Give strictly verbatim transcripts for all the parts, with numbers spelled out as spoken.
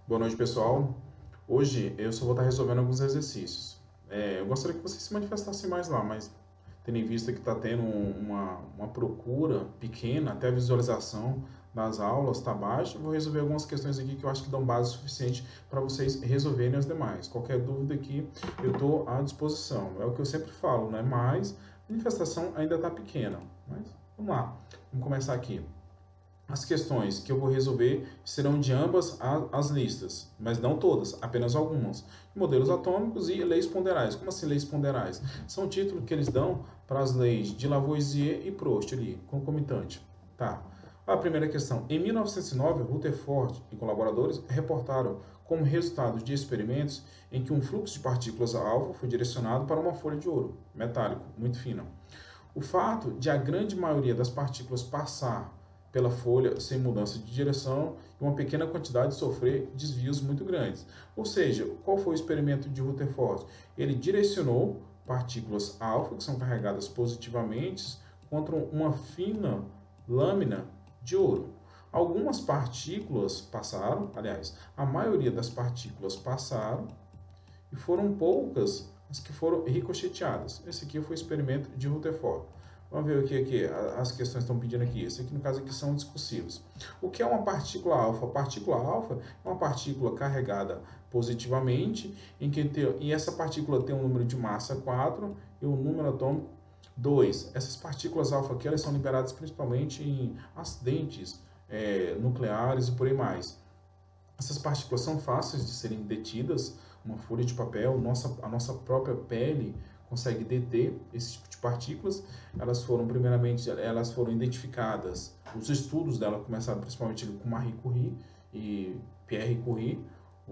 Boa noite, pessoal. Hoje eu só vou estar resolvendo alguns exercícios. É, eu gostaria que vocês se manifestassem mais lá, mas tendo em vista que está tendo uma, uma procura pequena, até a visualização das aulas está baixa, eu vou resolver algumas questões aqui que eu acho que dão base suficiente para vocês resolverem as demais. Qualquer dúvida aqui, eu estou à disposição. É o que eu sempre falo, né? Mas a manifestação ainda está pequena. Mas vamos lá, vamos começar aqui. As questões que eu vou resolver serão de ambas as listas, mas não todas, apenas algumas. Modelos atômicos e leis ponderais. Como assim leis ponderais? São títulos que eles dão para as leis de Lavoisier e Proust ali, concomitante. Tá. A primeira questão. Em mil novecentos e nove, Rutherford e colaboradores reportaram como resultado de experimentos em que um fluxo de partículas alfa foi direcionado para uma folha de ouro, metálico, muito fina. O fato de a grande maioria das partículas passar pela folha sem mudança de direção e uma pequena quantidade sofrer desvios muito grandes. Ou seja, qual foi o experimento de Rutherford? Ele direcionou partículas alfa, que são carregadas positivamente, contra uma fina lâmina de ouro. Algumas partículas passaram, aliás, a maioria das partículas passaram e foram poucas as que foram ricocheteadas. Esse aqui foi o experimento de Rutherford. Vamos ver o que aqui as questões estão pedindo aqui. Esse aqui, no caso, aqui são discursivos. O que é uma partícula alfa? A partícula alfa é uma partícula carregada positivamente, em que tem, e essa partícula tem um número de massa quatro e um número atômico dois. Essas partículas alfa aqui, elas são liberadas principalmente em acidentes é, nucleares e por aí mais. Essas partículas são fáceis de serem detidas. Uma folha de papel, nossa, a nossa própria pele consegue deter esse tipo de partículas. Elas foram, primeiramente, elas foram identificadas, os estudos dela começaram principalmente com Marie Curie e Pierre Curie,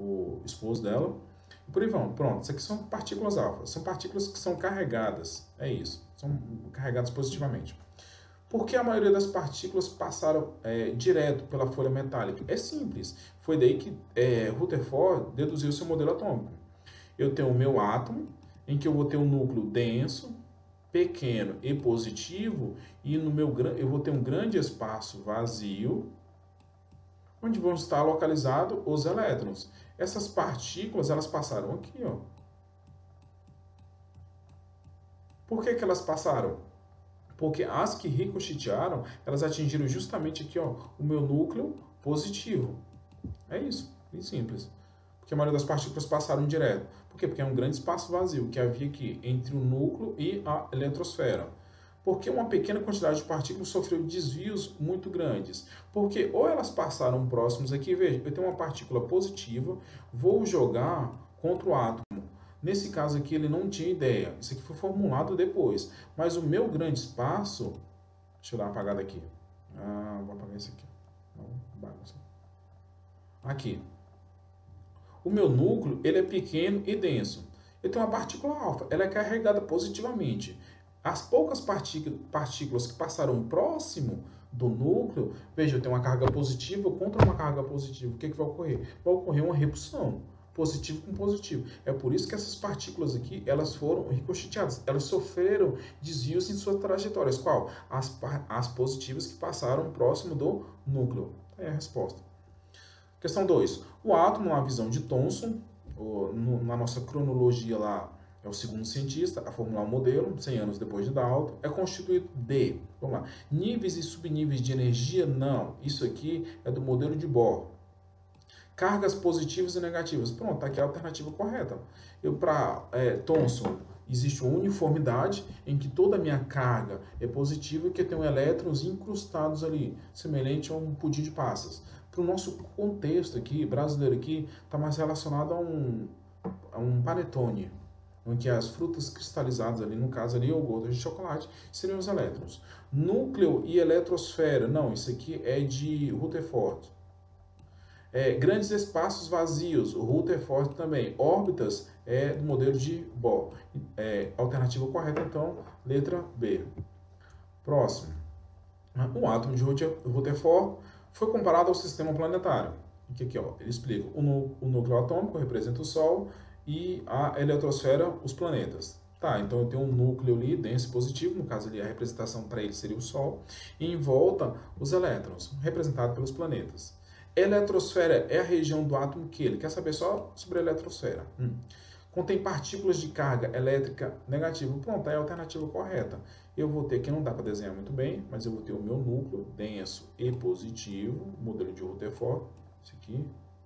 o esposo dela, e por aí vão. Pronto, isso aqui são partículas alfa, são partículas que são carregadas, é isso, são carregadas positivamente. Por que a maioria das partículas passaram é, direto pela folha metálica? É simples, foi daí que é, Rutherford deduziu seu modelo atômico. Eu tenho o meu átomo, em que eu vou ter um núcleo denso, pequeno e positivo, e no meu eu vou ter um grande espaço vazio, onde vão estar localizados os elétrons. Essas partículas, elas passaram aqui, ó. Por que que elas passaram? Porque as que ricochetearam, elas atingiram justamente aqui, ó, o meu núcleo positivo. É isso, bem simples. Porque a maioria das partículas passaram direto. Por quê? Porque é um grande espaço vazio que havia aqui entre o núcleo e a eletrosfera. Porque uma pequena quantidade de partículas sofreu desvios muito grandes. Porque ou elas passaram próximos aqui, veja, eu tenho uma partícula positiva, vou jogar contra o átomo. Nesse caso aqui ele não tinha ideia, isso aqui foi formulado depois. Mas o meu grande espaço, deixa eu dar uma apagada aqui. Ah, vou apagar isso aqui. Não, bagunça. Aqui. O meu núcleo, ele é pequeno e denso. Eu tenho uma partícula alfa, ela é carregada positivamente. As poucas partículas que passaram próximo do núcleo, veja, eu tenho uma carga positiva contra uma carga positiva. O que, que vai ocorrer? Vai ocorrer uma repulsão, positivo com positivo. É por isso que essas partículas aqui, elas foram ricocheteadas. Elas sofreram desvios em suas trajetórias. Qual? As, as positivas que passaram próximo do núcleo. É a resposta. Questão dois. O átomo, na visão de Thomson, ou, no, na nossa cronologia lá, é o segundo cientista a formular o modelo, cem anos depois de Dalton, é constituído de, vamos lá, níveis e subníveis de energia? Não. Isso aqui é do modelo de Bohr. Cargas positivas e negativas. Pronto, aqui é a alternativa correta. Eu, para é, Thomson, existe uma uniformidade em que toda a minha carga é positiva e que eu tenho elétrons incrustados ali, semelhante a um pudim de passas. Para o nosso contexto aqui, brasileiro aqui, está mais relacionado a um, a um panetone, em que as frutas cristalizadas ali, no caso ali, iogurte de chocolate, seriam os elétrons. Núcleo e eletrosfera, não, isso aqui é de Rutherford. É, grandes espaços vazios, Rutherford também. Órbitas é do modelo de Bohr. É, alternativa correta, então, letra B. Próximo. O átomo de Rutherford foi comparado ao sistema planetário. Aqui, aqui, ó, ele explica. O, o núcleo atômico representa o Sol e a eletrosfera, os planetas. Tá, então eu tenho um núcleo ali, denso positivo, no caso ali a representação para ele seria o Sol, e em volta os elétrons, representados pelos planetas. Eletrosfera é a região do átomo que ele quer saber só sobre a eletrosfera. Hum. Contém partículas de carga elétrica negativa. Pronto, é a alternativa correta. Eu vou ter, que não dá para desenhar muito bem, mas eu vou ter o meu núcleo denso e positivo, modelo de Rutherford. Esse aqui.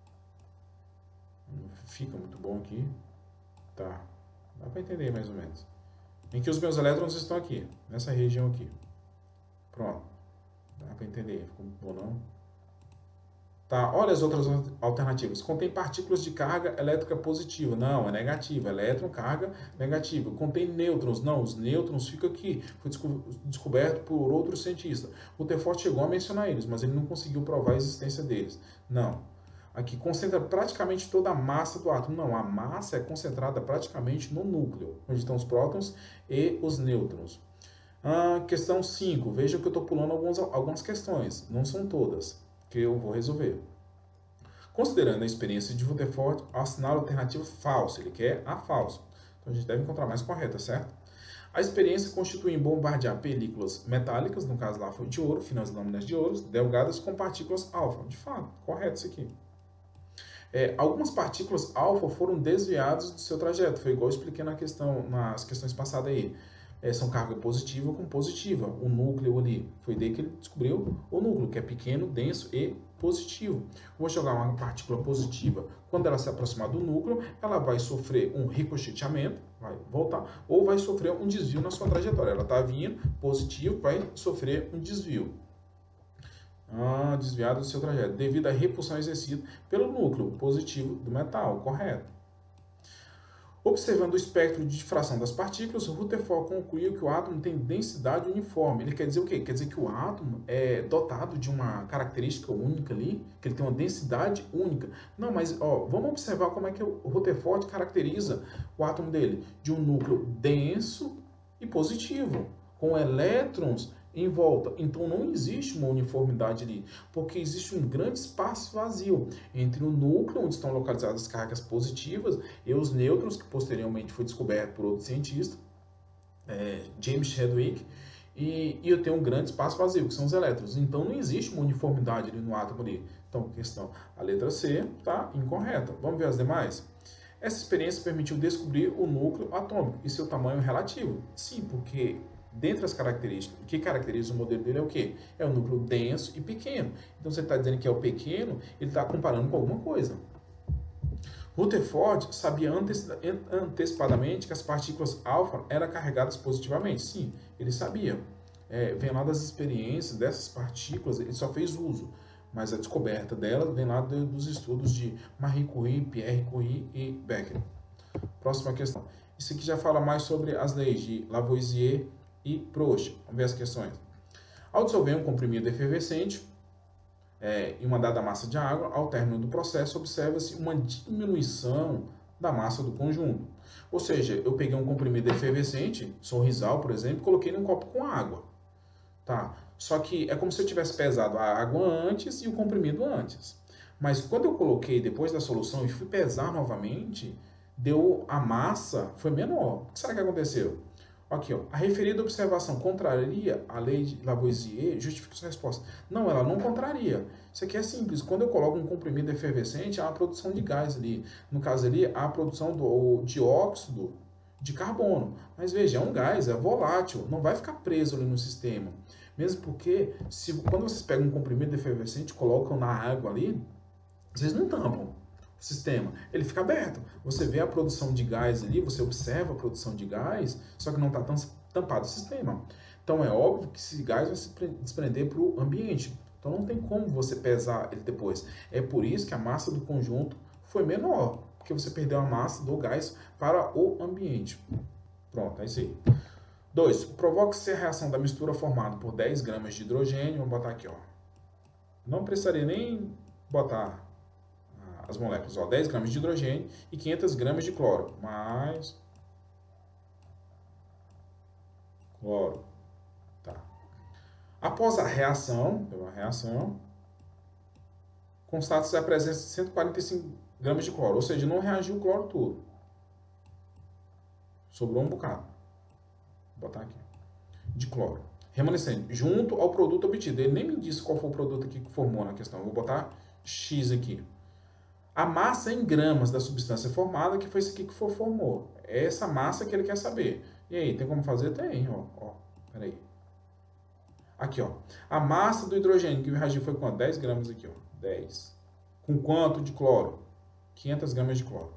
Não fica muito bom aqui. Tá, dá para entender mais ou menos. Em que os meus elétrons estão aqui, nessa região aqui. Pronto. Dá para entender, ficou muito bom não? Tá, olha as outras alternativas. Contém partículas de carga elétrica positiva. Não, é negativa. Elétron, carga negativa. Contém nêutrons. Não, os nêutrons ficam aqui. Foi desco descoberto por outro cientista. O Rutherford chegou a mencionar eles, mas ele não conseguiu provar a existência deles. Não. Aqui concentra praticamente toda a massa do átomo. Não, a massa é concentrada praticamente no núcleo, onde estão os prótons e os nêutrons. Ah, questão cinco. Veja que eu estou pulando alguns, algumas questões. Não são todas que eu vou resolver. Considerando a experiência de Rutherford, assinala a alternativa falsa. Ele quer a falsa. Então a gente deve encontrar mais correta, certo? A experiência constitui em bombardear películas metálicas, no caso lá foi de ouro, finas lâminas de ouro, delgadas com partículas alfa. De fato, correto isso aqui. É, algumas partículas alfa foram desviadas do seu trajeto. Foi igual eu expliquei na questão, nas questões passadas aí. É, são carga positiva com positiva. O núcleo ali, foi daí que ele descobriu o núcleo, que é pequeno, denso e positivo. Vou jogar uma partícula positiva. Quando ela se aproximar do núcleo, ela vai sofrer um ricocheteamento, vai voltar, ou vai sofrer um desvio na sua trajetória. Ela está vindo, positivo, vai sofrer um desvio. Ah, desviado do seu trajeto, devido à repulsão exercida pelo núcleo positivo do metal, correto. Observando o espectro de difração das partículas, Rutherford concluiu que o átomo tem densidade uniforme. Ele quer dizer o quê? Quer dizer que o átomo é dotado de uma característica única ali, que ele tem uma densidade única. Não, mas ó, vamos observar como é que o Rutherford caracteriza o átomo dele. De um núcleo denso e positivo, com elétrons em volta. Então não existe uma uniformidade ali, porque existe um grande espaço vazio entre o núcleo, onde estão localizadas as cargas positivas, e os nêutrons, que posteriormente foi descoberto por outro cientista, é, James Chadwick, e, e eu tenho um grande espaço vazio, que são os elétrons. Então não existe uma uniformidade ali no átomo ali. Então, questão, a letra C está incorreta. Vamos ver as demais? Essa experiência permitiu descobrir o núcleo atômico e seu tamanho relativo. Sim, porque dentre as características, o que caracteriza o modelo dele é o quê? É o núcleo denso e pequeno. Então, você está dizendo que é o pequeno, ele está comparando com alguma coisa. Rutherford sabia antecipadamente que as partículas alfa eram carregadas positivamente. Sim, ele sabia. É, vem lá das experiências dessas partículas, ele só fez uso. Mas a descoberta delas vem lá dos estudos de Marie Curie, Pierre Curie e Becquerel. Próxima questão. Isso aqui já fala mais sobre as leis de Lavoisier e Proust. Vamos ver as questões. Ao dissolver um comprimido efervescente é, em uma dada massa de água, ao término do processo, observa-se uma diminuição da massa do conjunto. Ou seja, eu peguei um comprimido efervescente, sorrisal, por exemplo, e coloquei num copo com água. Tá? Só que é como se eu tivesse pesado a água antes e o comprimido antes. Mas quando eu coloquei depois da solução e fui pesar novamente, deu a massa, foi menor. O que será que aconteceu? Aqui, ó, a referida observação contraria a lei de Lavoisier? Justifica sua resposta. Não, ela não contraria. Isso aqui é simples. Quando eu coloco um comprimido efervescente, há a produção de gás ali. No caso ali, há a produção do dióxido de carbono. Mas veja, é um gás, é volátil, não vai ficar preso ali no sistema. Mesmo porque, se, quando vocês pegam um comprimido efervescente e colocam na água ali, vocês não tampam o sistema, ele fica aberto. Você vê a produção de gás ali, você observa a produção de gás, só que não está tampado o sistema. Então é óbvio que esse gás vai se desprender para o ambiente. Então não tem como você pesar ele depois. É por isso que a massa do conjunto foi menor, porque você perdeu a massa do gás para o ambiente. Pronto, é isso aí. dois. Provoca-se a reação da mistura formada por dez gramas de hidrogênio. Vamos botar aqui, ó. Não precisaria nem botar as moléculas, ó, dez gramas de hidrogênio e quinhentas gramas de cloro, mais cloro. Tá. Após a reação, a reação, constata-se a presença de cento e quarenta e cinco gramas de cloro, ou seja, não reagiu o cloro todo. Sobrou um bocado. Vou botar aqui. De cloro. Remanescente, junto ao produto obtido. Ele nem me disse qual foi o produto aqui que formou na questão. Eu vou botar X aqui. A massa em gramas da substância formada, que foi isso aqui que for, formou. É essa massa que ele quer saber. E aí, tem como fazer? Tem, ó. ó peraí. Aqui, ó. A massa do hidrogênio que reagiu foi quanto? dez gramas aqui, ó. dez. Com quanto de cloro? quinhentas gramas de cloro.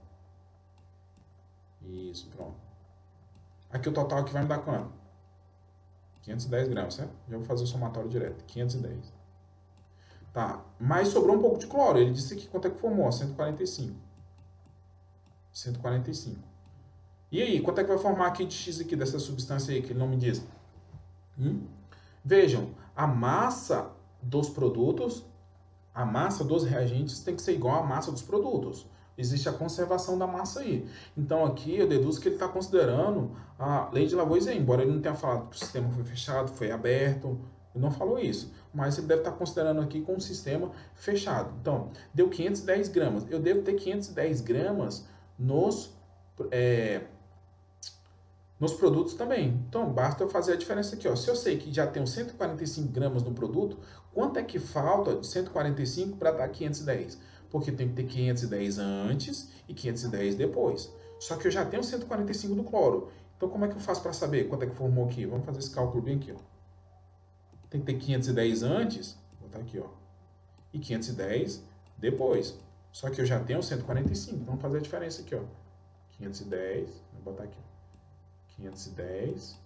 Isso, pronto. Aqui o total aqui vai me dar quanto? quinhentos e dez gramas, certo? Já vou fazer o somatório direto. quinhentos e dez. Tá, mas sobrou um pouco de cloro. Ele disse aqui quanto é que formou? cento e quarenta e cinco. cento e quarenta e cinco. E aí, quanto é que vai formar aqui de X aqui, dessa substância aí que ele não me diz? Hum? Vejam, a massa dos produtos, a massa dos reagentes tem que ser igual à massa dos produtos. Existe a conservação da massa aí. Então aqui eu deduzo que ele está considerando a lei de Lavoisier, embora ele não tenha falado que o sistema foi fechado, foi aberto, ele não falou isso. Mas ele deve estar considerando aqui com um sistema fechado. Então, deu quinhentos e dez gramas. Eu devo ter quinhentos e dez gramas nos, é, nos produtos também. Então, basta eu fazer a diferença aqui. Ó. Se eu sei que já tenho cento e quarenta e cinco gramas no produto, quanto é que falta de cento e quarenta e cinco para dar quinhentos e dez? Porque tem que ter quinhentos e dez antes e quinhentos e dez depois. Só que eu já tenho cento e quarenta e cinco do cloro. Então, como é que eu faço para saber quanto é que formou aqui? Vamos fazer esse cálculo bem aqui, ó. Tem que ter quinhentos e dez antes, vou botar aqui, ó, e quinhentos e dez depois. Só que eu já tenho cento e quarenta e cinco, vamos fazer a diferença aqui, ó. quinhentos e dez, vou botar aqui, ó. quinhentos e dez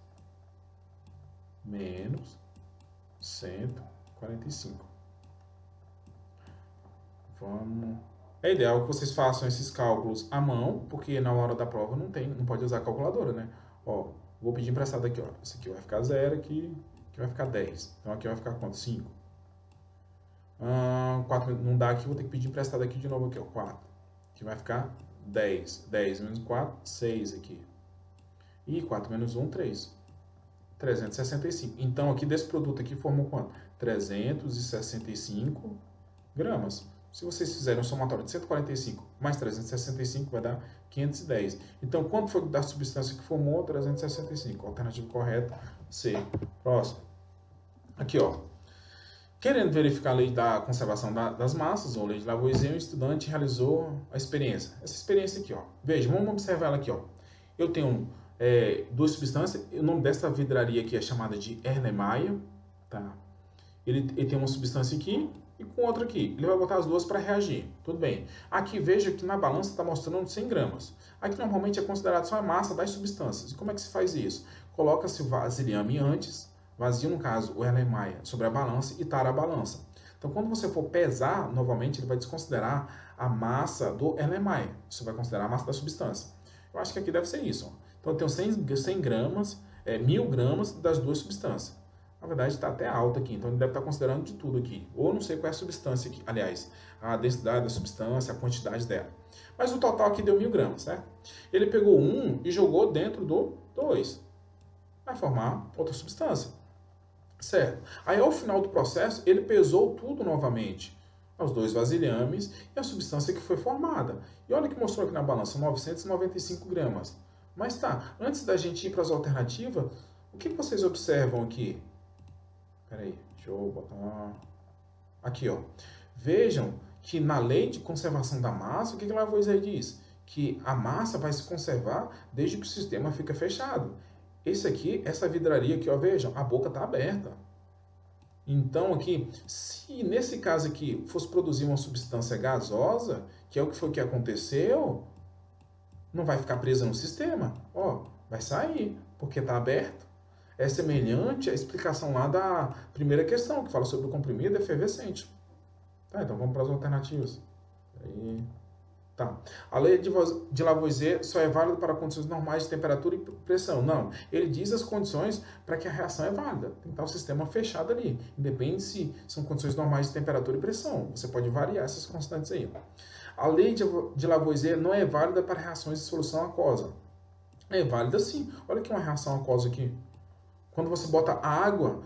menos cento e quarenta e cinco. Vamos... É ideal que vocês façam esses cálculos à mão, porque na hora da prova não tem, não pode usar a calculadora, né? Ó, vou pedir emprestado aqui, ó. Esse aqui vai ficar zero aqui. Aqui vai ficar dez. Então aqui vai ficar quanto? cinco. Ah, quatro não dá aqui, vou ter que pedir emprestado aqui de novo aqui, ó. quatro. Aqui vai ficar dez. dez menos quatro, seis aqui. E quatro menos um, três. trezentos e sessenta e cinco. Então aqui desse produto aqui formou quanto? trezentos e sessenta e cinco gramas. Se vocês fizerem um somatório de cento e quarenta e cinco mais trezentos e sessenta e cinco, vai dar quinhentos e dez. Então, quanto foi da substância que formou? trezentos e sessenta e cinco. Alternativa correta, C. Próximo. Aqui, ó. Querendo verificar a lei da conservação da, das massas, ou lei de Lavoisier, o estudante realizou a experiência. Essa experiência aqui, ó. Veja, vamos observar ela aqui, ó. Eu tenho é, duas substâncias. O nome dessa vidraria aqui é chamada de Erlenmeyer, tá? Ele, ele tem uma substância aqui e com outra aqui. Ele vai botar as duas para reagir. Tudo bem. Aqui veja que na balança está mostrando cem gramas. Aqui normalmente é considerado só a massa das substâncias. E como é que se faz isso? Coloca-se o vasilhame antes, vazio no caso o Erlenmeyer, sobre a balança e tara a balança. Então quando você for pesar, novamente ele vai desconsiderar a massa do Erlenmeyer. Você vai considerar a massa da substância. Eu acho que aqui deve ser isso. Ó. Então eu tenho cem, cem gramas, é, mil gramas das duas substâncias. Na verdade, está até alto aqui, então ele deve estar considerando de tudo aqui. Ou não sei qual é a substância aqui. Aliás, a densidade da substância, a quantidade dela. Mas o total aqui deu mil gramas, certo? Ele pegou um e jogou dentro do dois. Vai formar outra substância. Certo? Aí, ao final do processo, ele pesou tudo novamente. Os dois vasilhames e a substância que foi formada. E olha que mostrou aqui na balança, novecentos e noventa e cinco gramas. Mas tá, antes da gente ir para as alternativas, o que vocês observam aqui? Peraí, deixa eu botar... Aqui, ó. Vejam que na lei de conservação da massa, o que que Lavoisier diz? Que a massa vai se conservar desde que o sistema fica fechado. Esse aqui, essa vidraria aqui, ó, vejam, a boca está aberta. Então, aqui, se nesse caso aqui fosse produzir uma substância gasosa, que é o que foi que aconteceu, não vai ficar presa no sistema. Ó, vai sair, porque está aberto. É semelhante à explicação lá da primeira questão, que fala sobre o comprimido efervescente. Tá, então vamos para as alternativas. Aí, tá. A lei de, de Lavoisier só é válida para condições normais de temperatura e pressão. Não, ele diz as condições para que a reação é válida. Tem que estar o sistema fechado ali. Independe se são condições normais de temperatura e pressão. Você pode variar essas constantes aí. A lei de, de Lavoisier não é válida para reações de solução aquosa. É válida sim. Olha aqui uma reação aquosa aqui. Quando você bota água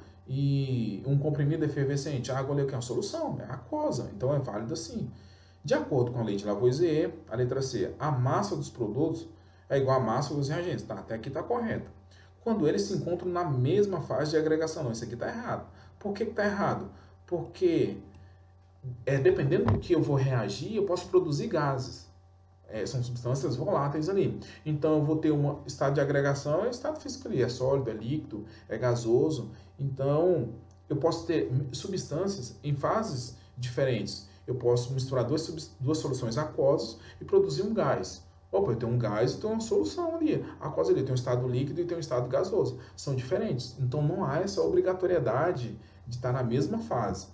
e um comprimido efervescente, a água ali é uma solução, é aquosa, então é válido assim. De acordo com a lei de Lavoisier, a letra C, a massa dos produtos é igual à massa dos reagentes. Tá, até aqui está correto. Quando eles se encontram na mesma fase de agregação. Não, isso aqui está errado. Por que está errado? Porque é, dependendo do que eu vou reagir, eu posso produzir gases. É, são substâncias voláteis ali. Então, eu vou ter um estado de agregação, é o estado físico ali, é sólido, é líquido, é gasoso. Então, eu posso ter substâncias em fases diferentes. Eu posso misturar duas, duas soluções aquosas e produzir um gás. Opa, eu tenho um gás e tenho uma solução ali. A aquosa ali tem um estado líquido e tem um estado gasoso. São diferentes. Então, não há essa obrigatoriedade de estar na mesma fase.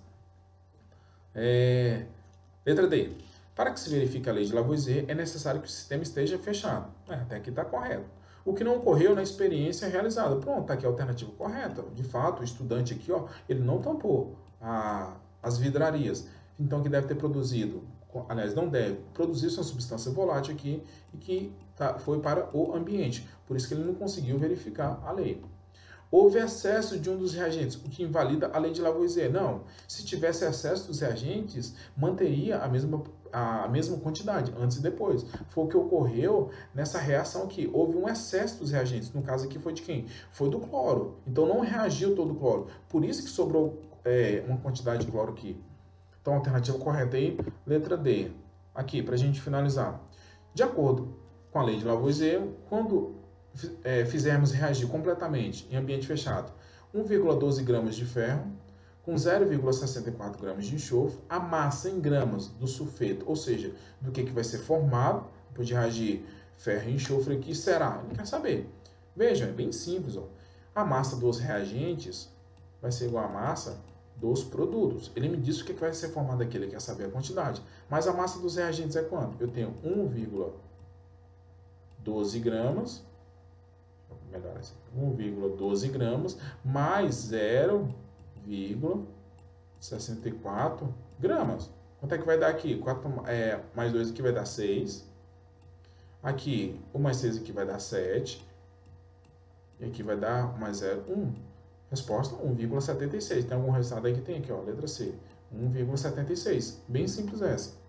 É... Letra D. Para que se verifique a lei de Lavoisier, é necessário que o sistema esteja fechado. É, até aqui está correto. O que não ocorreu na experiência realizada. Pronto, está aqui a alternativa correta. De fato, o estudante aqui, ó, ele não tampou a, as vidrarias. Então, que deve ter produzido, aliás, não deve, produzir uma substância volátil aqui e que tá, foi para o ambiente. Por isso que ele não conseguiu verificar a lei. Houve excesso de um dos reagentes, o que invalida a lei de Lavoisier. Não, se tivesse excesso dos reagentes, manteria a mesma, a mesma quantidade, antes e depois. Foi o que ocorreu nessa reação aqui. Houve um excesso dos reagentes, no caso aqui foi de quem? Foi do cloro. Então não reagiu todo o cloro. Por isso que sobrou é, uma quantidade de cloro aqui. Então a alternativa correta aí, letra D. Aqui, para a gente finalizar. De acordo com a lei de Lavoisier, quando É, fizermos reagir completamente em ambiente fechado um vírgula doze gramas de ferro com zero vírgula sessenta e quatro gramas de enxofre, a massa em gramas do sulfeto, ou seja, do que, que vai ser formado depois de reagir ferro e enxofre aqui, será? Ele quer saber. Veja, é bem simples. Ó. A massa dos reagentes vai ser igual à massa dos produtos. Ele me disse o que, que vai ser formado aqui, ele quer saber a quantidade. Mas a massa dos reagentes é quanto? Eu tenho um vírgula doze gramas, melhor assim, um vírgula doze gramas mais zero vírgula sessenta e quatro gramas. Quanto é que vai dar aqui? quatro, é, mais dois aqui vai dar seis. Aqui, um mais seis aqui vai dar sete. E aqui vai dar mais zero, um. Resposta, um vírgula setenta e seis. Tem algum resultado aí que tem aqui, ó, letra C. um vírgula setenta e seis. Bem simples essa.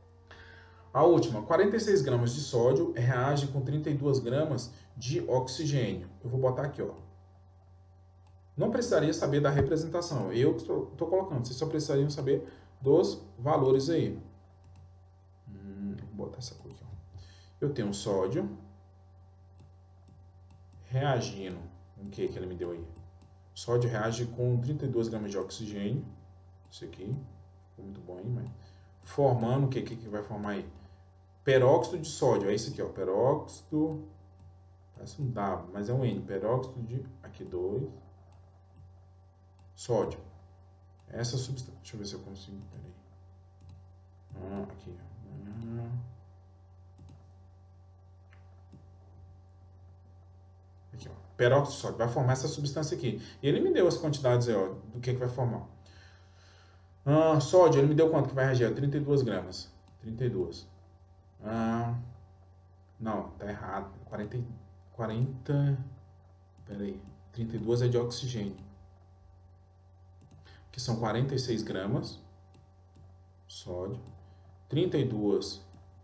A última, quarenta e seis gramas de sódio reage com trinta e duas gramas de oxigênio. Eu vou botar aqui, ó. Não precisaria saber da representação. Eu estou colocando. Vocês só precisariam saber dos valores aí. Hum, vou botar essa cor aqui, ó. Eu tenho sódio reagindo. O que que ele me deu aí? Sódio reage com trinta e duas gramas de oxigênio. Isso aqui. Ficou muito bom aí, mas... Formando o que, que que vai formar aí? Peróxido de sódio, é isso aqui, ó, peróxido, parece um W, mas é um N, peróxido de, aqui dois, sódio. Essa substância, deixa eu ver se eu consigo, peraí. Ah, aqui, ah. Aqui, ó, peróxido de sódio, vai formar essa substância aqui. E ele me deu as quantidades aí, ó, do que que vai formar. Ah, sódio, ele me deu quanto que vai reagir? trinta e duas gramas, trinta e duas. Ah, não, tá errado. quarenta, quarenta, peraí, trinta e duas é de oxigênio. Que são quarenta e seis gramas, sódio, trinta e duas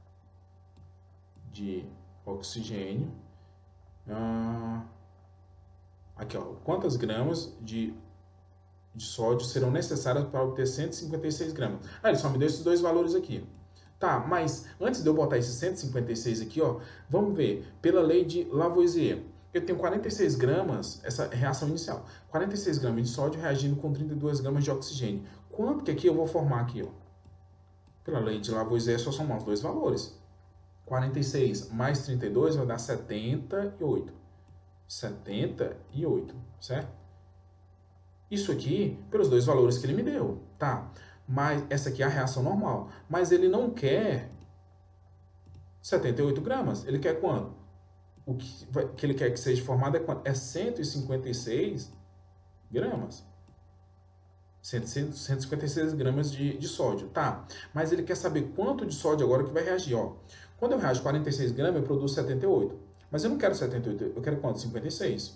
de oxigênio. Ah, aqui, ó, quantas gramas de, de sódio serão necessárias para obter cento e cinquenta e seis gramas? Ah, ele só me deu esses dois valores aqui. Tá, mas antes de eu botar esses cento e cinquenta e seis aqui, ó, vamos ver, pela lei de Lavoisier, eu tenho quarenta e seis gramas, essa reação inicial, quarenta e seis gramas de sódio reagindo com trinta e duas gramas de oxigênio. Quanto que aqui eu vou formar aqui, ó? Pela lei de Lavoisier, só somar os dois valores. quarenta e seis mais trinta e dois vai dar setenta e oito. setenta e oito, certo? Isso aqui, pelos dois valores que ele me deu, tá? Mas essa aqui é a reação normal. Mas ele não quer setenta e oito gramas. Ele quer quanto? O que, vai, que ele quer que seja formado é quanto? É cento e cinquenta e seis gramas. cento e cinquenta e seis gramas de, de sódio, tá? Mas ele quer saber quanto de sódio agora que vai reagir, ó. Quando eu reajo quarenta e seis gramas, eu produzo setenta e oito. Mas eu não quero setenta e oito, eu quero quanto? cinquenta e seis.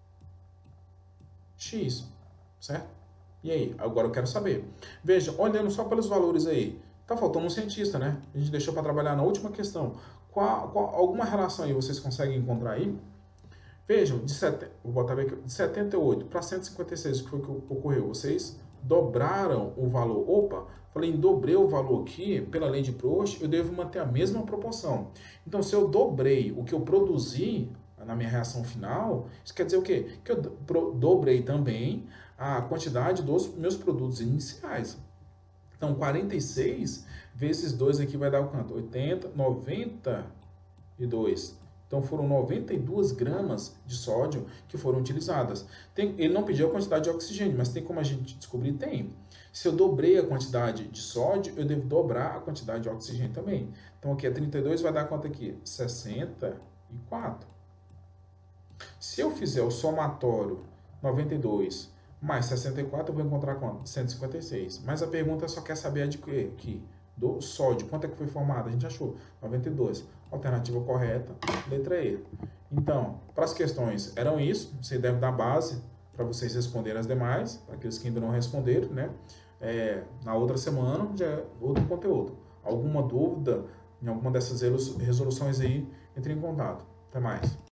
X, certo? E aí, agora eu quero saber. Veja, olhando só pelos valores aí, tá faltando um cientista, né? A gente deixou para trabalhar na última questão. Qual, qual, alguma relação aí vocês conseguem encontrar aí? Vejam, de, set, vou botar aqui, de setenta e oito para cento e cinquenta e seis, o que foi que ocorreu? Vocês dobraram o valor. Opa, falei em dobrei o valor aqui, pela lei de Proust, eu devo manter a mesma proporção. Então, se eu dobrei o que eu produzi na minha reação final, isso quer dizer o quê? Que eu dobrei também a quantidade dos meus produtos iniciais. Então, quarenta e seis vezes dois aqui vai dar o quanto? oitenta, noventa e dois. Então, foram noventa e duas gramas de sódio que foram utilizadas. Tem, ele não pediu a quantidade de oxigênio, mas tem como a gente descobrir? Tem. Se eu dobrei a quantidade de sódio, eu devo dobrar a quantidade de oxigênio também. Então, aqui é trinta e dois, vai dar quanto aqui? sessenta e quatro. Se eu fizer o somatório noventa e dois mais sessenta e quatro, eu vou encontrar quanto? cento e cinquenta e seis. Mas a pergunta só quer saber a de quê? Aqui. Do sódio. Quanto é que foi formado? A gente achou noventa e dois. Alternativa correta, letra E. Então, para as questões eram isso. Você deve dar base para vocês responderem as demais, para aqueles que ainda não responderam, né? É, na outra semana já é outro conteúdo. Alguma dúvida em alguma dessas resoluções aí, entre em contato. Até mais.